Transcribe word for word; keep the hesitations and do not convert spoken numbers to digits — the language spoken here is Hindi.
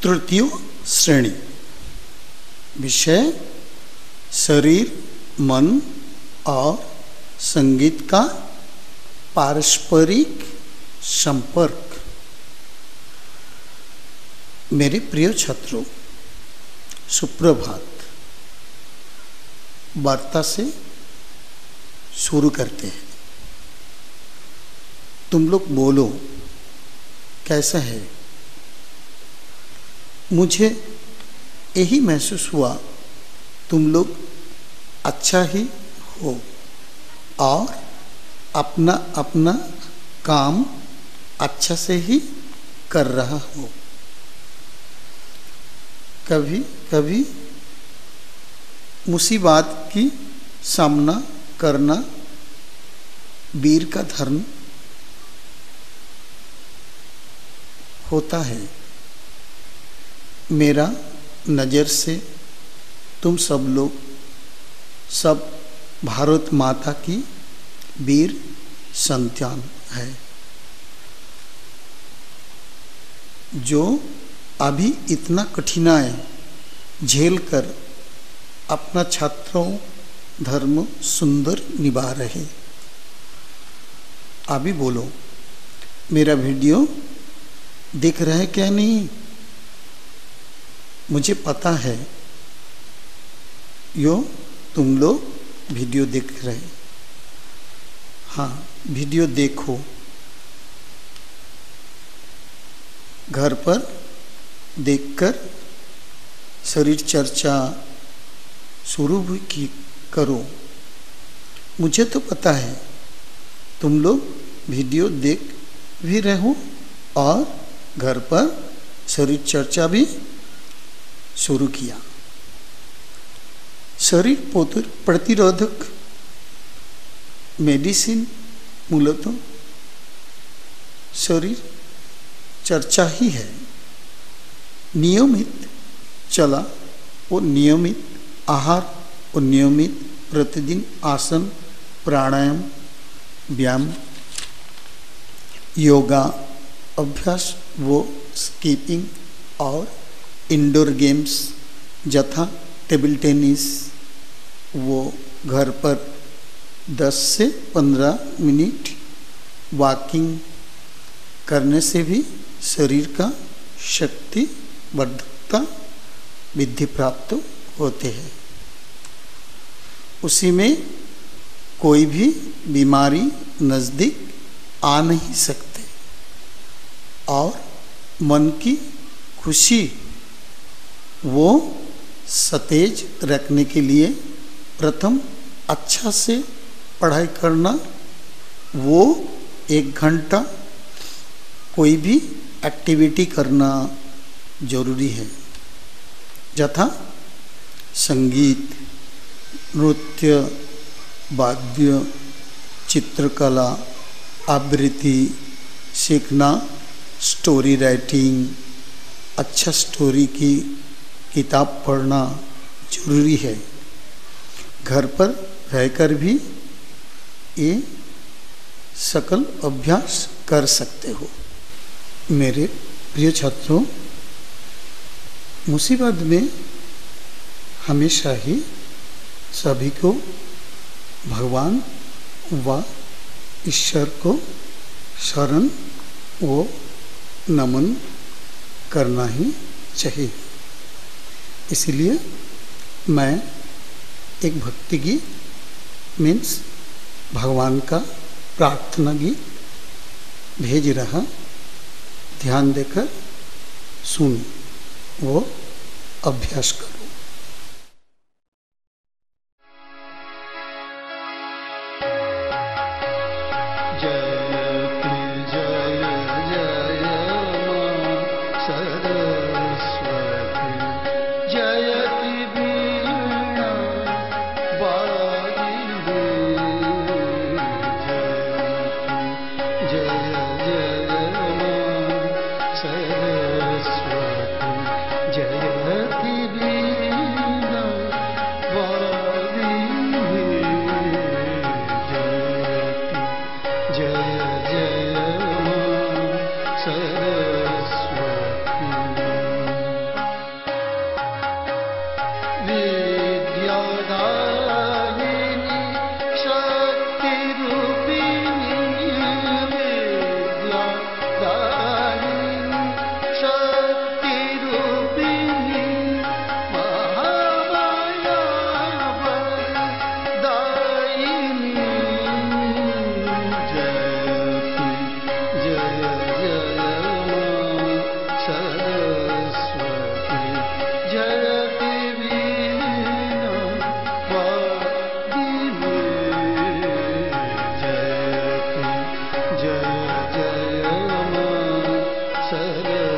तृतीय श्रेणी। विषय शरीर, मन और संगीत का पारस्परिक संपर्क। मेरे प्रिय छात्रों, सुप्रभात। वार्ता से शुरू करते हैं। तुम लोग बोलो, कैसा है? मुझे यही महसूस हुआ तुम लोग अच्छा ही हो और अपना अपना काम अच्छा से ही कर रहा हो। कभी कभी मुसीबत की सामना करना वीर का धर्म होता है। मेरा नज़र से तुम सब लोग सब भारत माता की वीर संतान है, जो अभी इतना कठिनाई झेल कर अपना छात्रों धर्म सुंदर निभा रहे। अभी बोलो, मेरा वीडियो देख रहे क्या नहीं? मुझे पता है यो तुम लोग वीडियो देख रहे। हाँ, वीडियो देखो। घर पर देखकर शरीर चर्चा शुरू भी की करो। मुझे तो पता है तुम लोग वीडियो देख भी रहे हो और घर पर शरीर चर्चा भी शुरू किया। शरीर प्रतिरोधक मेडिसिन मूलतः शरीर चर्चा ही है। नियमित चला और नियमित आहार और नियमित प्रतिदिन आसन, प्राणायाम, व्यायाम, योगा अभ्यास वो स्कीपिंग और इंडोर गेम्स यथा टेबल टेनिस वो घर पर दस से पंद्रह मिनट वॉकिंग करने से भी शरीर का शक्ति वर्धकता वृद्धि प्राप्त होते हैं। उसी में कोई भी बीमारी नज़दीक आ नहीं सकते और मन की खुशी वो सतेज रखने के लिए प्रथम अच्छा से पढ़ाई करना, वो एक घंटा कोई भी एक्टिविटी करना जरूरी है, यथा संगीत, नृत्य, वाद्य, चित्रकला, आवृत्ति सीखना, स्टोरी राइटिंग, अच्छा स्टोरी की किताब पढ़ना जरूरी है। घर पर रहकर भी ये सकल अभ्यास कर सकते हो। मेरे प्रिय छात्रों, मुसीबत में हमेशा ही सभी को भगवान व ईश्वर को शरण व नमन करना ही चाहिए। इसलिए मैं एक भक्ति गीत मीन्स भगवान का प्रार्थना गीत भेज रहा, ध्यान देकर सुन, वो अभ्यास करो। सरस्वती सर